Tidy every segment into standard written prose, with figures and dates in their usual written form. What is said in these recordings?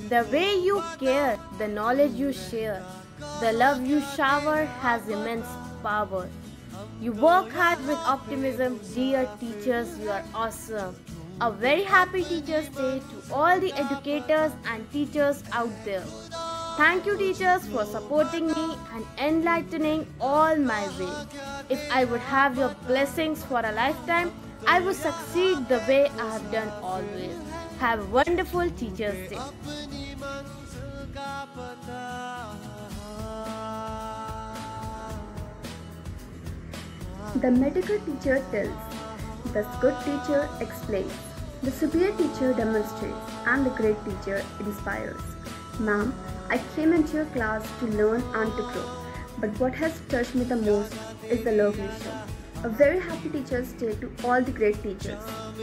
The way you care, the knowledge you share, the love you shower has immense power. You work hard with optimism, dear teachers, you are awesome. A very happy Teachers' Day to all the educators and teachers out there. Thank you teachers for supporting me and enlightening all my way. If I would have your blessings for a lifetime, I would succeed the way I have done always. Have a wonderful Teachers' Day. The medical teacher tells, the good teacher explains, the superior teacher demonstrates, and the great teacher inspires. Ma'am, I came into your class to learn and to grow, but what has touched me the most is the love you show. A very happy Teachers' Day to all the great teachers.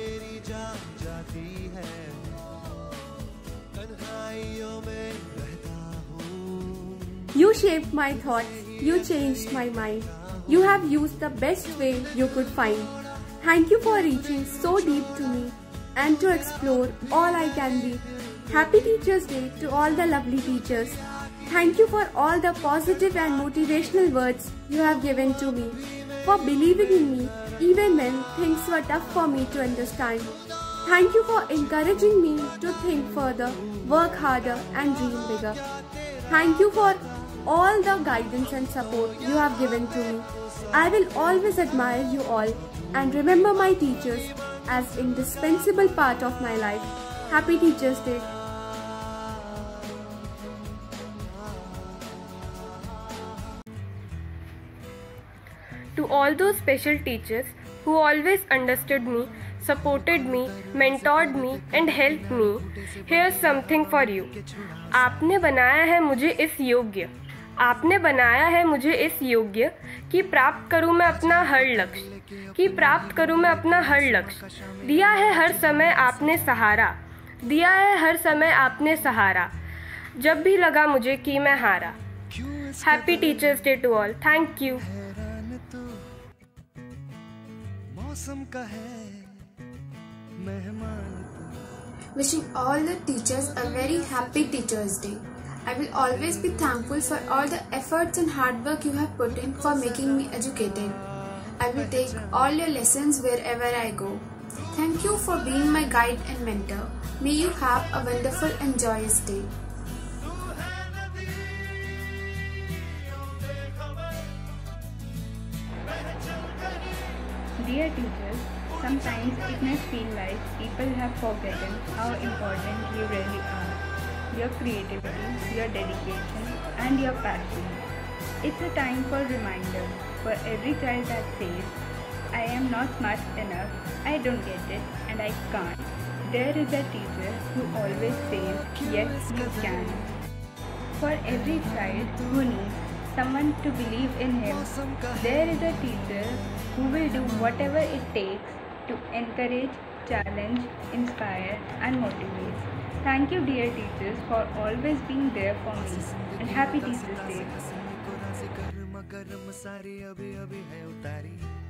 You shaped my thoughts, you changed my mind. You have used the best way you could find. Thank you for reaching so deep to me and to explore all I can be. Happy Teachers' Day to all the lovely teachers. Thank you for all the positive and motivational words you have given to me, for believing in me even when things were tough for me to understand. Thank you for encouraging me to think further, work harder and dream bigger. Thank you for all the guidance and support you have given to me. I will always admire you all and remember my teachers as indispensable part of my life. Happy Teachers' Day. To all those special teachers who always understood me, supported me, mentored me and helped me, here's something for you. आपने बनाया है मुझे इस योग्य, आपने बनाया है मुझे इस योग्य कि प्राप्त करूं मैं अपना हर लक्ष्य, कि प्राप्त करूं मैं अपना हर लक्ष्य। दिया है हर समय आपने सहारा, दिया है हर समय आपने सहारा, जब भी लगा मुझे कि मैं हारा। Happy teachers day to all. Thank you. Wishing all the teachers a very happy Teachers' Day. I will always be thankful for all the efforts and hard work you have put in for making me educated. I will take all your lessons wherever I go. Thank you for being my guide and mentor. May you have a wonderful and joyous day. Dear teachers, sometimes it may feel like people have forgotten how important you really are. Your creativity, your dedication and your passion. It's a time for reminder for every child that says, I am not smart enough, I don't get it and I can't. There is a teacher who always says, yes you can. For every child who needs someone to believe in him, there is a teacher who will do whatever it takes to encourage, challenge, inspire and motivate. Thank you dear teachers for always being there for me and happy Teachers' Day.